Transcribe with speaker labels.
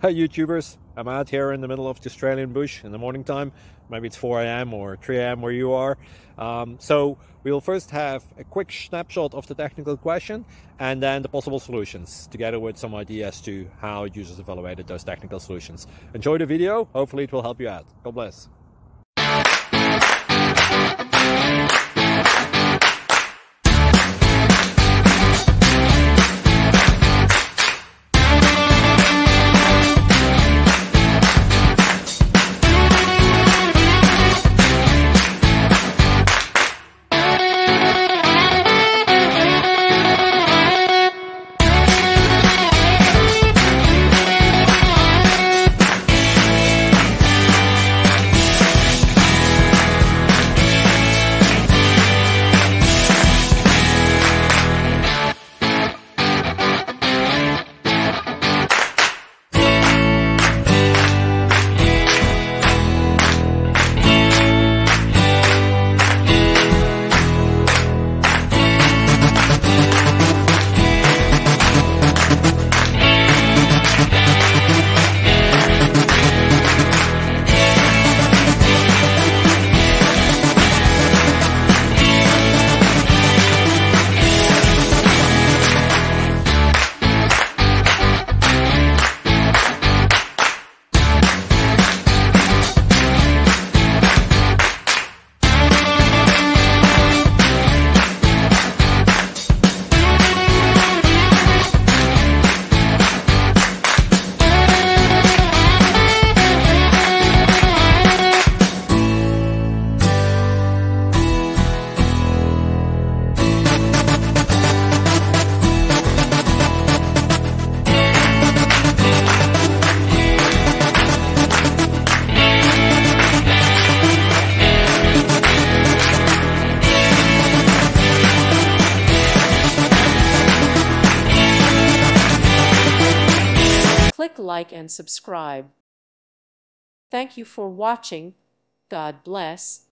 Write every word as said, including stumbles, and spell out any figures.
Speaker 1: Hey YouTubers, I'm out here in the middle of the Australian bush in the morning time. Maybe it's four A M or three A M where you are. Um, so we'll first have a quick snapshot of the technical question and then the possible solutions, together with some ideas to how users evaluated those technical solutions. Enjoy the video, hopefully it will help you out. God bless.
Speaker 2: Click like and subscribe. Thank you for watching. God bless.